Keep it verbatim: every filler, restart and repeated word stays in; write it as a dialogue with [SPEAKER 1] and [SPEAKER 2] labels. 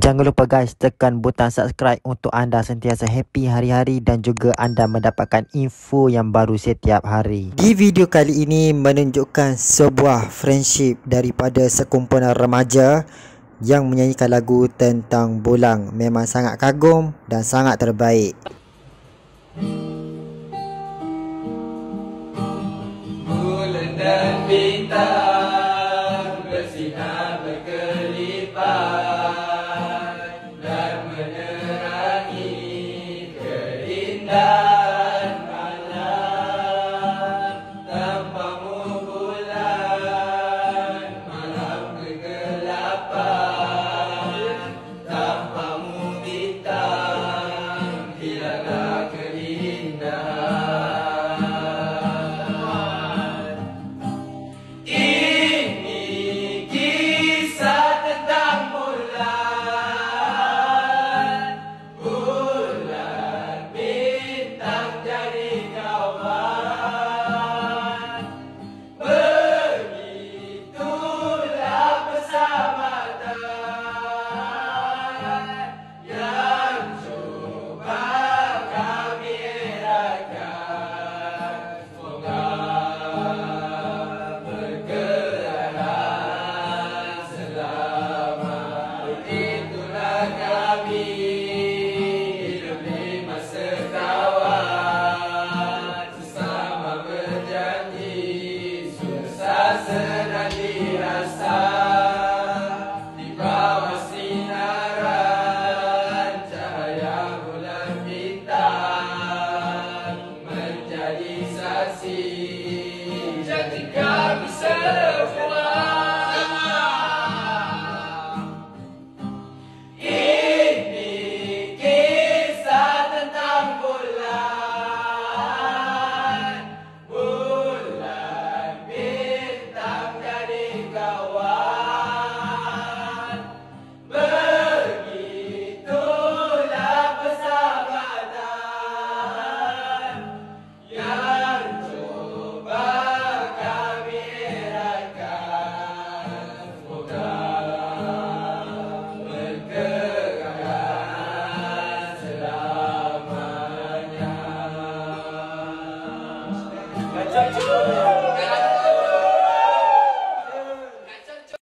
[SPEAKER 1] Jangan lupa guys, tekan butang subscribe untuk anda sentiasa happy hari-hari dan juga anda mendapatkan info yang baru setiap hari. Di video kali ini menunjukkan sebuah friendship daripada sekumpulan remaja yang menyanyikan lagu tentang bulang. Memang sangat kagum dan sangat terbaik.
[SPEAKER 2] Bulan dan bintang bersinar berkelipat dan menerangi keindahan malam. Tanpamu bulan, malam kegelapan. Tanpamu bintang, hilanglah keindahan. Senang dirasa di bawah sinaran cahaya bulan bintang menjadi saksi janji kami semua.